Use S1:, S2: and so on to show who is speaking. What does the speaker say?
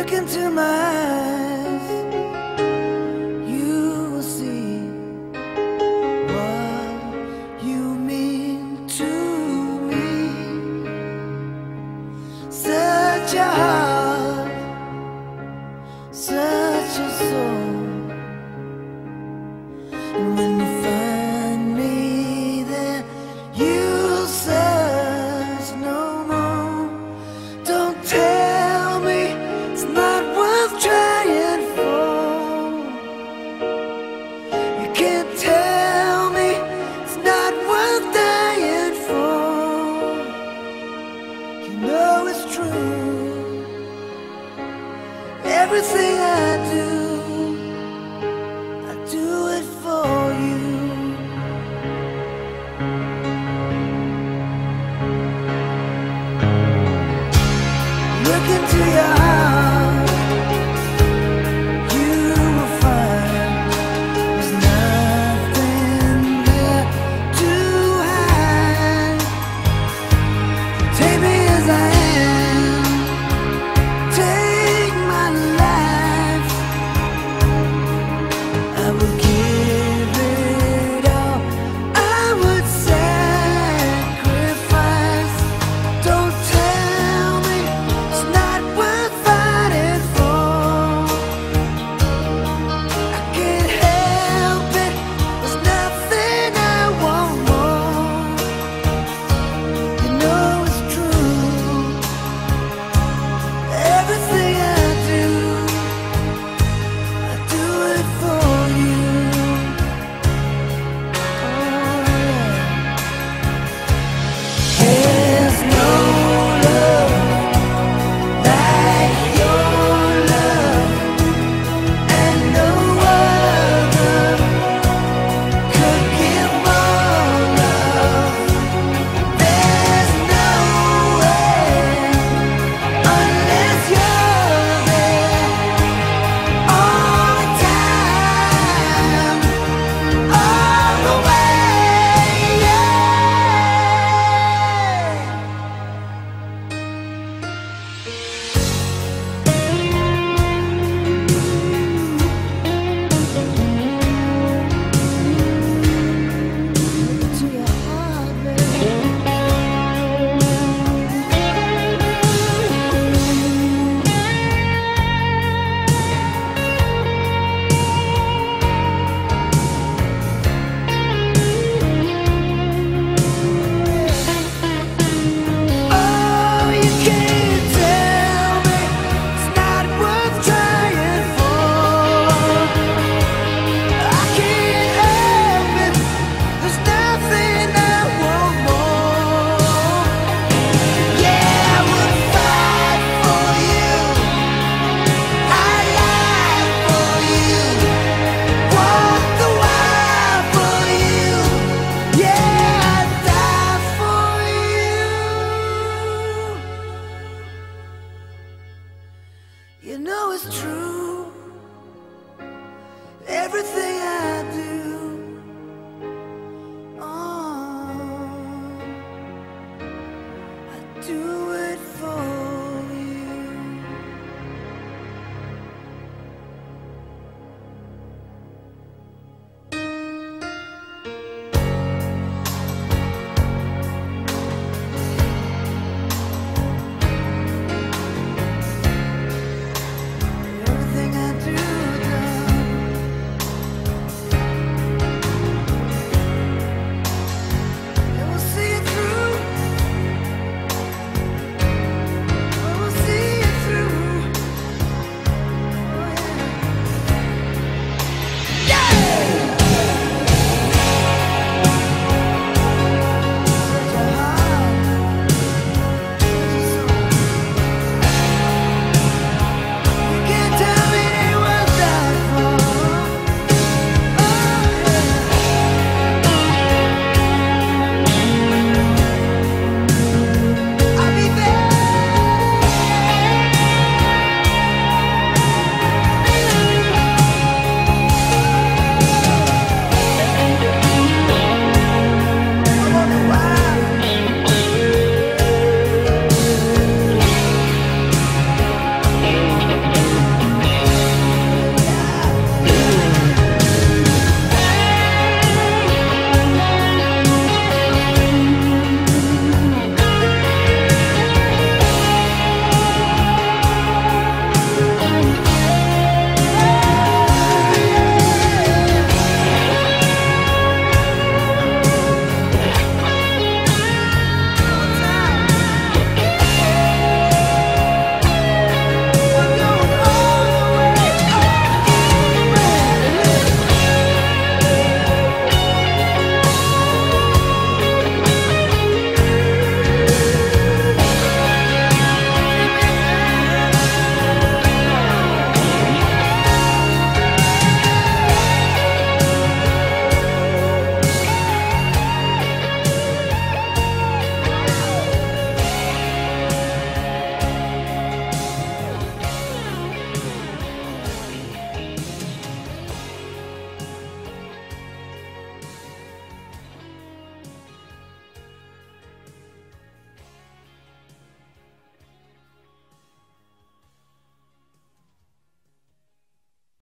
S1: Look into my eyes, you will see what you mean to me. Such a heart, such a soul. And when you find me there, you'll search no more. Don't tell me it's not worth trying for. You can't tell me it's not worth dying for. You know it's true. Everything I do it for you. Look into your heart, you will find there's nothing there to hide. Take me as I am, take my life. I will give it all, I would sacrifice. Don't tell me it's not worth fighting for. I can't help it, there's nothing I want more. You know it's true. Everything I do it for you. Oh yeah. There's no love like your love, and no other could give more love. There's no way unless you're there all the time, all the way, yeah. To your heart, baby. Oh, you can't tell me it's not worth trying for. I can't help it, there's nothing I want more. Yeah, I would fight for you, I lie for you, walk the wire for you. Yeah, I'd die for you. You know it's true. Everything